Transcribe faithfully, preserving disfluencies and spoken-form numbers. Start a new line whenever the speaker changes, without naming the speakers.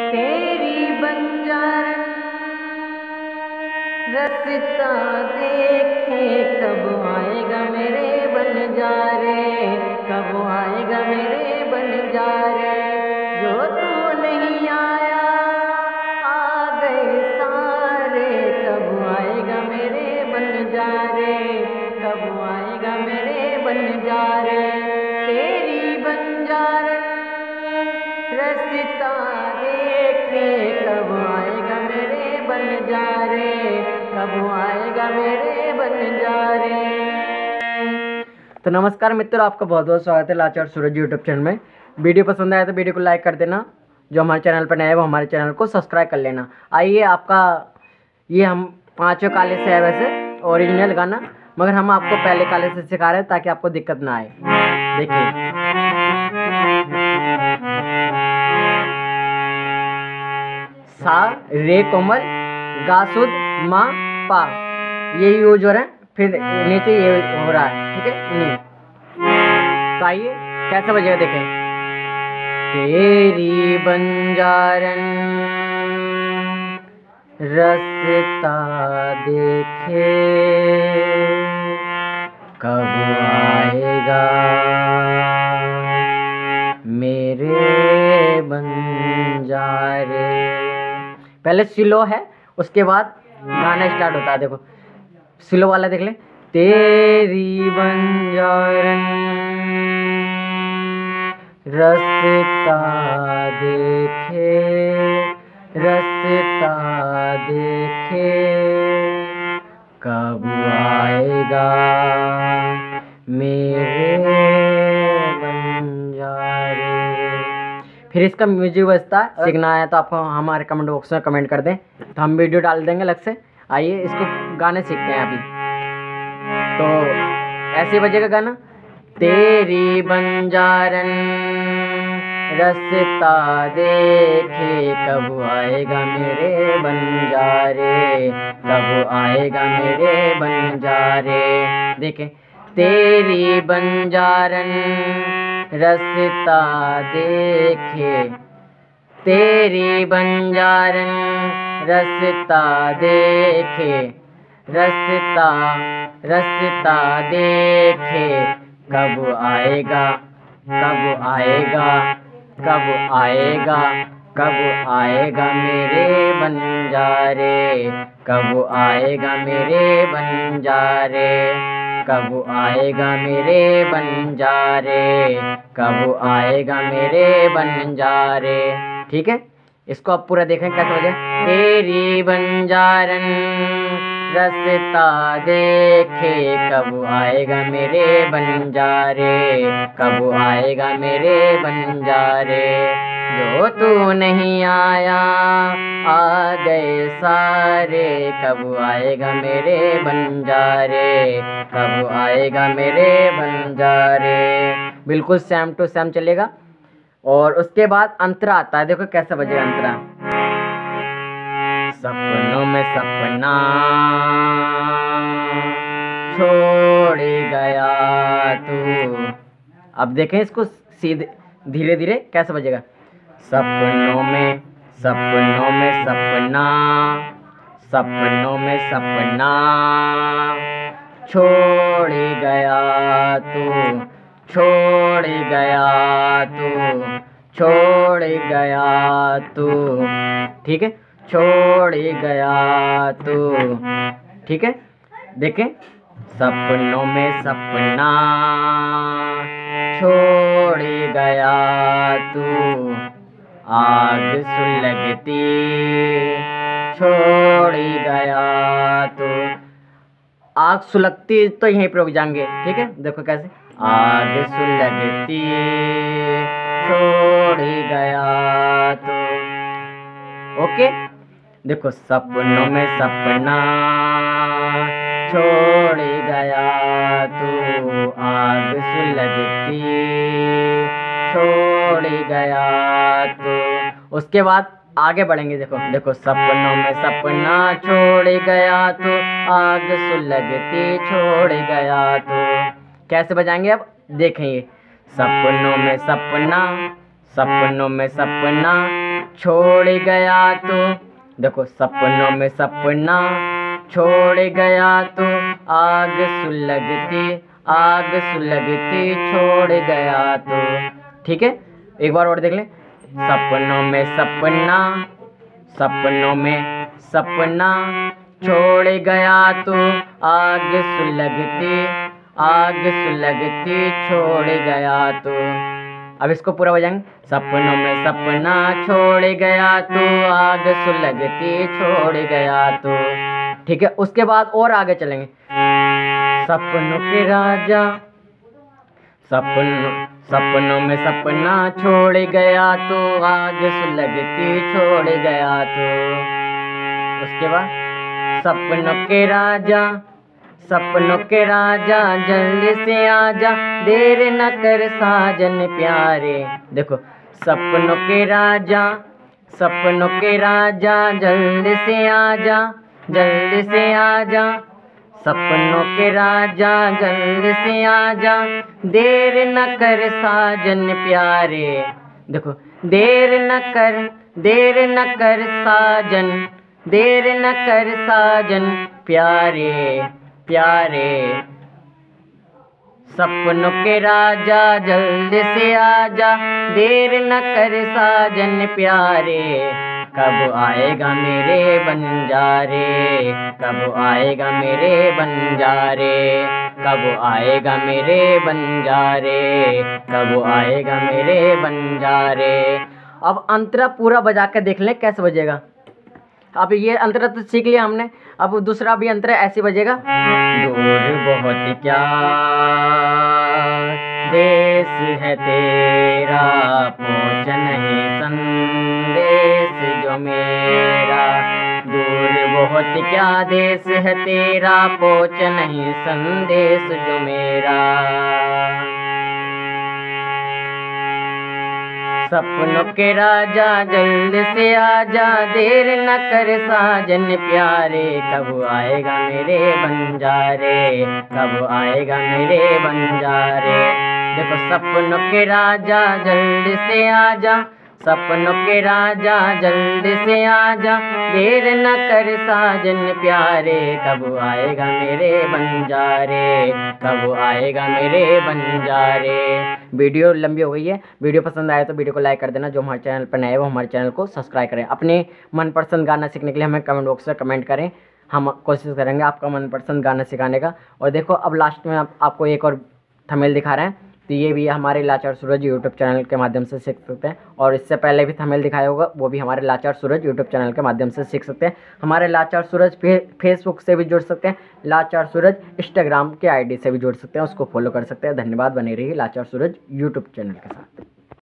तेरी बंजारन रस्ता देखे, कब आएगा मेरे बंजारे, कब आएगा मेरे बंजारे। जो तू नहीं आया आ गए सारे, कब आएगा मेरे बंजारे, कब आएगा मेरे बंजारे। तेरी बंजारन रस्ता देखे, कब आएगा मेरे बंजारे, कब आएगा मेरे बंजारे। तो नमस्कार मित्रों, आपका बहुत बहुत स्वागत है लाचार सूरज यूट्यूब चैनल में। वीडियो पसंद आया तो वीडियो को लाइक कर देना। जो हमारे चैनल पर नए हैं वो हमारे चैनल को सब्सक्राइब कर लेना। आइए, आपका ये हम पाँचों काले से है वैसे ओरिजिनल गाना, मगर हम आपको पहले काले से सिखा रहे हैं ताकि आपको दिक्कत ना आए। देखिए, सा रे कोमल गा शुद्ध मा पा, ये यूज हो रहा है, फिर नीचे ये हो रहा है, ठीक है नी। तो आइए कैसे बजेगा देखें। तेरी बंजारन रस्ता देखे, कब आएगा मेरे बंजारे। पहले स्लो है, उसके बाद गाना स्टार्ट होता है। देखो स्लो वाला देख ले। तेरी बंजारन रस्ता देखे, रस्ता देखे, कब आएगा मेरे बंजारे। फिर इसका म्यूजिक बजता है। सीखना है तो आप हमारे कमेंट बॉक्स में कमेंट कर दें, तो हम वीडियो डाल देंगे अलग से। आइए इसको गाने सीखते हैं अभी। तो ऐसे बजेगा गाना। तेरी बंजारन रस्ता देखे, कब आएगा मेरे बंजारे, कब आएगा मेरे बंजारे। देखें, तेरी बंजारन रस्ता देखे, तेरी बंजारन रस्ता देखे, रस्ता रस्ता देखे, कब आएगा, कब आएगा, कब आएगा, कब आएगा मेरे बंजारे, कब आएगा मेरे बंजारे, कब आएगा मेरे बंजारे, कब आएगा मेरे बंजारे। ठीक है, इसको आप पूरा देखें कैसे हो जाए। तेरी बंजारन रस्ता देखे, कब आएगा मेरे बंजारे, कब आएगा मेरे बंजारे। जो तू नहीं आया आ गए सारे, कब आएगा मेरे बंजारे, कब आएगा मेरे बंजारे। बिल्कुल सेम टू सेम चलेगा। और उसके बाद अंतरा आता है। देखो कैसे बजेगा अंतरा। सपनों में सपना छोड़ गया तू। अब देखें इसको सीधे धीरे धीरे कैसे बजेगा। सपनों में सपनों में सपना, सपनों में सपना छोड़ गया तू, छोड़ गया तू, छोड़ गया तू। ठीक है, छोड़ गया तू। ठीक है, देखें, सपनों में सपना छोड़ गया तू, आग सुलगती छोड़ गया तू। आग सुलगती तो यहीं पर रुक जाएंगे। ठीक है, देखो कैसे। आग सुलगती छोड़ गया तू। ओके, देखो सपनों में सपना छोड़ गया तू, आग सुलगती छोड़ गया तू। उसके बाद आगे बढ़ेंगे। देखो देखो सपनों में सपना छोड़ गया तू, आग सुलगती छोड़ गया तू। कैसे बजाएंगे अब देखेंगे। सपनों में सपना, सपनों में सपना छोड़ गया तो, देखो सपनों में सपना छोड़ गया तो आग सुलगती, आग सुलगती छोड़ गया तो। ठीक है, एक बार और देख लें। सपनों में सपना, सपनों में सपना छोड़ गया तो आग सुलगती, आग सुलगती छोड़ गया तो। अब इसको पूरा बजाएंगे। सपनों में सपना छोड़ गया तो आग सुलगती छोड़ गया तो। ठीक है, उसके बाद और आगे चलेंगे। सपनों के राजा, सपनों सपनों में सपना छोड़ गया तो आग सुलगती छोड़ गया तो। उसके बाद सपनों के राजा, सपनों के राजा जल्दी से आजा, देर न कर साजन प्यारे। देखो सपनों के राजा, सपनों के राजा जल्दी से आजा, जल्दी से आजा, सपनों के राजा जल्दी से आजा, देर न कर साजन प्यारे। देखो देर न कर, देर न कर साजन, देर न कर साजन प्यारे, प्यारे। सपनों के राजा जल्दी से आजा, देर न कर साजन प्यारे। कब आएगा मेरे बंजारे, कब आएगा मेरे बंजारे, कब आएगा मेरे बंजारे, कब आएगा मेरे बंजारे। अब अंतरा पूरा बजा के देख लें कैसे बजेगा। अब ये अंतरा तो सीख लिया हमने, अब दूसरा भी अंतरा ऐसे बजेगा। दूर बहुत क्या देश है तेरा, पहुँच नहीं संदेश जो मेरा। दूर बहुत क्या देश है तेरा, पहुँच नहीं संदेश जो मेरा। सपनों के राजा जल्दी से आजा, देर न कर साजन प्यारे। कब आएगा मेरे बंजारे, कब आएगा मेरे बंजारे। देखो सपनों के राजा जल्दी से आजा, सपनों के राजा जल्दी से आजा, देर न कर साजन प्यारे। कब आएगा मेरे बंजारे, कब आएगा मेरे बंजारे। वीडियो लंबी हो गई है, वीडियो पसंद आए तो वीडियो को लाइक कर देना। जो हमारे चैनल पर नए हैं वो हमारे चैनल को सब्सक्राइब करें। अपने मनपसंद गाना सीखने के लिए हमें कमेंट बॉक्स में कमेंट करें, हम कोशिश करेंगे आपका मनपसंद गाना सिखाने का। और देखो अब लास्ट में आप, आपको एक और थंबनेल दिखा रहे हैं, तो ये भी हमारे लाचार सूरज यूट्यूब चैनल के माध्यम से सीख सकते हैं। और इससे पहले भी थंबनेल दिखाया होगा, वो भी हमारे लाचार सूरज यूट्यूब चैनल के माध्यम से सीख सकते हैं। हमारे लाचार सूरज फे, फेसबुक से भी जुड़ सकते हैं, लाचार सूरज इंस्टाग्राम के आईडी से भी जुड़ सकते हैं, उसको फॉलो कर सकते हैं। धन्यवाद, बने रहिए लाचार सूरज यूट्यूब चैनल के साथ।